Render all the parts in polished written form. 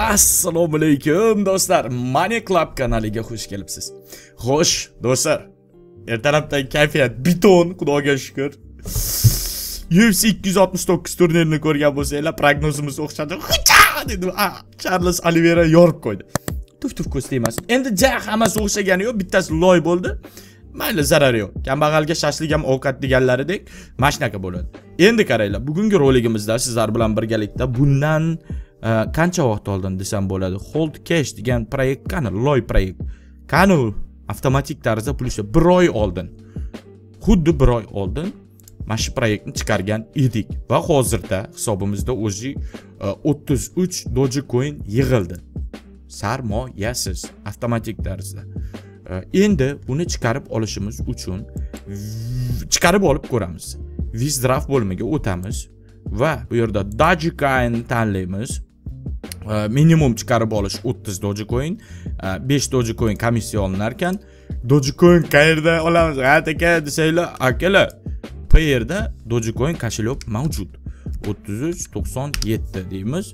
Assalomu alaykum do'stlar. Money Club kanaliga xush kelibsiz. Xo'sh, do'stlar. Ertalabdan kayfiyat biton, Xudoga shukr. UFC 269 turnirini ko'rgan bo'lsanglar, prognozimiz o'xshadi. Dedim, Charles Oliveira yorib qo'ydi. Tuf ko'sti emas. Endi hammasi o'xshagani yo'q, bittasi loy bo'ldi. Mayli, zarari yo'q. Kambag'alga shashlik ham ovqat deganlaridek mashnaqa bo'ladi. Endi qaranglar, bugungi roligimizda sizlar bilan birgalikda bundan qancha vaqt oldin desam bo'ladi, Hold Cash degan proyekt qani, loy proyekt. Qani avtomatik tarzda pul ishlab 1 oy oldin. Xuddi 1 oy oldin mana shu proyektni chiqargan edik va hozirda hisobimizda o'zi 33 Dogecoin yig'ildi. Sarmoyasiz, avtomatik tarzda. Endi uni chiqarib olishimiz uchun chiqarib olib ko'ramiz. Withdraw bo'limiga o'tamiz va bu yerda Dogecoin tanlaymiz. Minimum chiqarib olish 30 Dogecoin, 5 Dogecoin komissiya olinar ekan. Dogecoin qayerda olamiz? Aka desanglar, akalar, bu yerda Dogecoin kошелек mavjud. 33.97 deymiz.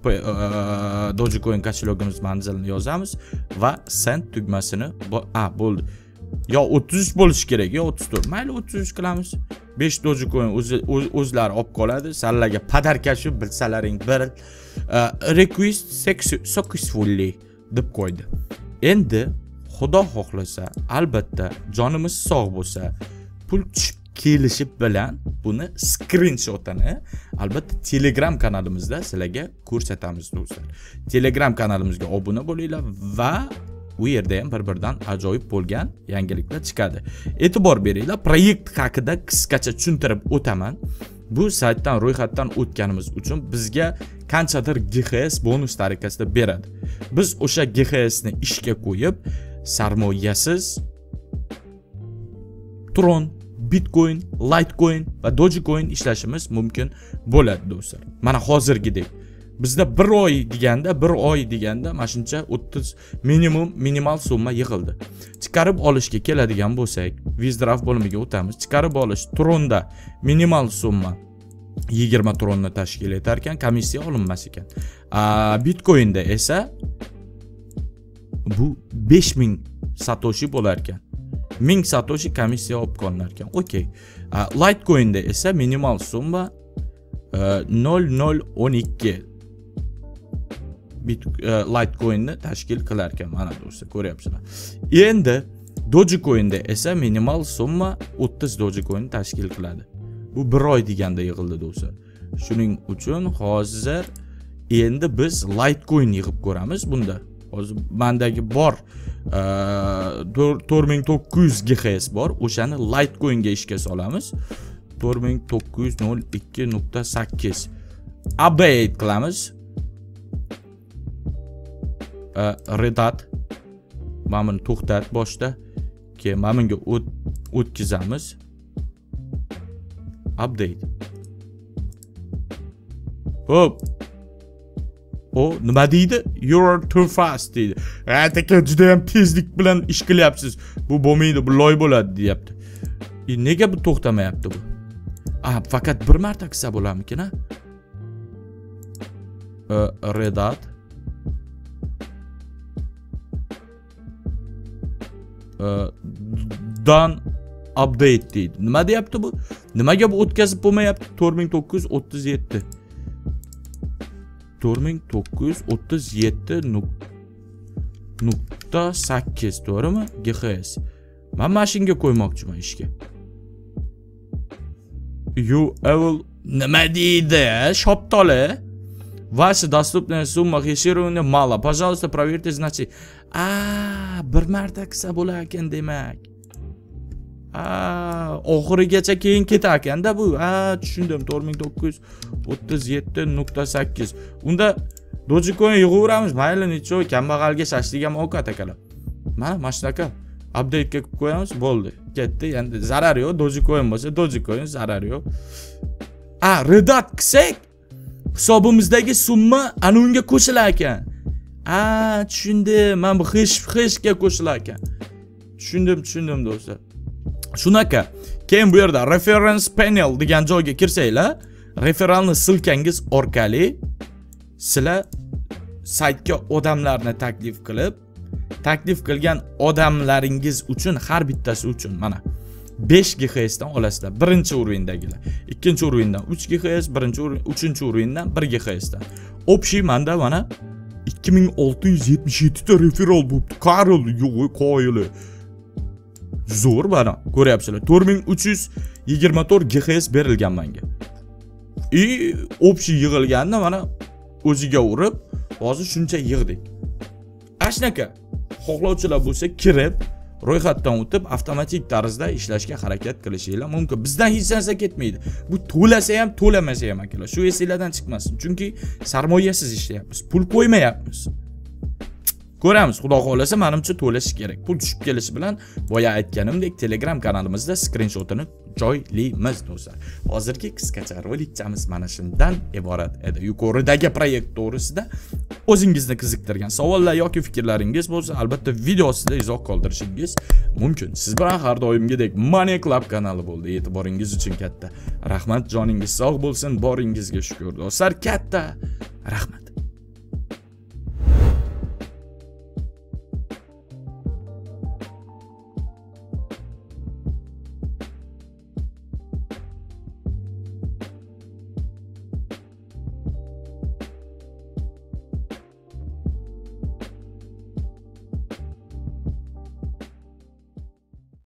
Dogecoin kошелегimiz manzilini yozamiz va send tugmasini bo'ldi. Yo 33 bo'lishi kerak, yo 34. Mayli 33 qilamiz. 5 Dogecoin o'zlari olib qoladi. Sizlarga padarka shu bilsalaring bir request successfully deb qo'ydi. Endi Xudo xohlasa, albatta jonimiz sog' bo'lsa, pul tushib kelishi bilan buni screenshotini albatta Telegram kanalimizda sizlarga ko'rsatamiz do'stlar. Telegram kanalimizga obuna bo'linglar va u yerda ham bir-biridan ajoyib bo'lgan yangiliklar chiqadi. E'tibor beringlar, proyekt haqida qisqacha tushuntirib o'taman. Bu saytdan ro'yxatdan o'tganimiz uchun bizga qanchadir GHS bonus tariqasida beradi. Biz o'sha GHS ni ishga qo'yib, sarmoyasiz Tron, Bitcoin, Litecoin va Dogecoin ishlashimiz mumkin bo'ladi do'stlar. Mana hozirgidek bizda 1 oy deganda mana shuncha 30 minimal summa yig'ildi. Chiqarib olishga keladigan bo'lsak, withdraw bo'limiga o'tamiz. Chiqarib olish Tronda minimal summa 20 Tronni tashkil etar ekan, komissiya olinmas ekan. Bitcoinda esa bu 5000 satoshi bo'lar ekan. 1000 satoshi komissiya olib qolinar ekan. Okey. Litecoinda esa minimal summa 0012 Litecoinni tashkil qilar ekan. Mana do'stlar, ko'ryapsizlar. Endi Dogecoinda esa minimal summa 30 Dogecoin tashkil qiladi. Bu 1 oy deganda yig'ildi do'stlar. Shuning uchun hozir endi biz Litecoin yig'ib ko'ramiz bunda. Hozir mendagi bor 4900 GHS bor. O'shani Litecoinga ishga solamiz. 4902.8 update qilamiz. Redat mana buni to'xtat boshda, keyin mana bunga o'tkazamiz. Update. Hop. O nima deydi? You're too fast deydi. Aka juda ham tezlik bilan ish qilyapsiz. Bu bo'lmaydi, bu loy bo'ladi deyapti. Nega bu to'xtamayapti bu? Faqat bir marta qilsa bo'larmikin, Redat dan update deydi. Nima deyapti bu? Nimaga bu o'tkazib bo'lmayapti? 4937 4937.8 to'g'rimi? GHS. Men mashinga qo'ymoqchiman ishga. You will nima deydi? Shoptoli. Ваши доступные суммы хеширования мало. Пожалуйста, проверьте значение. Bir marta qilsa bo'lar ekan demak. Oxirigacha keyin ketar ekanda bu. Tushundim. 4937.8. Unda Dogecoin yig'averamiz. Mayli, necha kambag'alga shashlik ham ovqat akalar. Mana shunaqa update ga qo'yamiz, bo'ldi. Ketdi. Endi zarar yo'q. Dogecoin bo'lsa Dogecoin, zarar yo'q. Redat qilsak hisobimizdagi summa ana unga qo'shilar ekan. Tushundim. Men bu hishga qo'shilar ekan. Tushundim do'stlar. Shunaqa. Keyin bu yerda reference panel degan joyga kirsanglar, referalni silkangiz orqali sizlar saytga odamlarni taklif qilgan odamlaringiz uchun har bittasi uchun mana 5 GHz dan olasizlar. Birinchi o'rindagilar. Ikkinchi o'rindan 3 GHz, uchinchi o'rindan 1 GHz dan. Общий manda mana 2677 ta referal bo'libdi. Qaril, yo'q, qoyili. Zo'r bana. Ko'ryapsizlar. 4324 GHz berilgan menga. Общий yig'ilganda mana o'ziga urib, hozir shuncha yig'dik. Ashnaka xohlovchilar bo'lsa kirib, ro'yxatdan o'tib avtomatik tarzda ishlashga harakat qilishinglar mumkin. Bizdan hech narsa ketmaydi. Bu to'lasa ham, to'lamasa ham akalar. Shu esingizdan chiqmasin. Chunki sarmoyasiz ishlayapmiz. Pul qo'ymayapmiz. Ko'ramiz, xudo xolasa, menimcha to'lash kerak. Pul tushib kelishi bilan boya aytganimdek Telegram kanalimizda skrinshotini joylaymiz do'stlar. Hozirgi qisqacha rolikchamiz mana shundan iborat edi. Yuqoridagi proyekt to'g'risida o'zingizni qiziqtirgan savollar yoki fikrlaringiz bo'lsa, albatta video ostida izoh qoldirishingiz mumkin. Siz bilan har doimgidek Money Club kanali bo'ldi. E'tiboringiz uchun katta rahmat. Joningiz sog' bo'lsin, boringizga shukr do'stlar. Katta rahmat.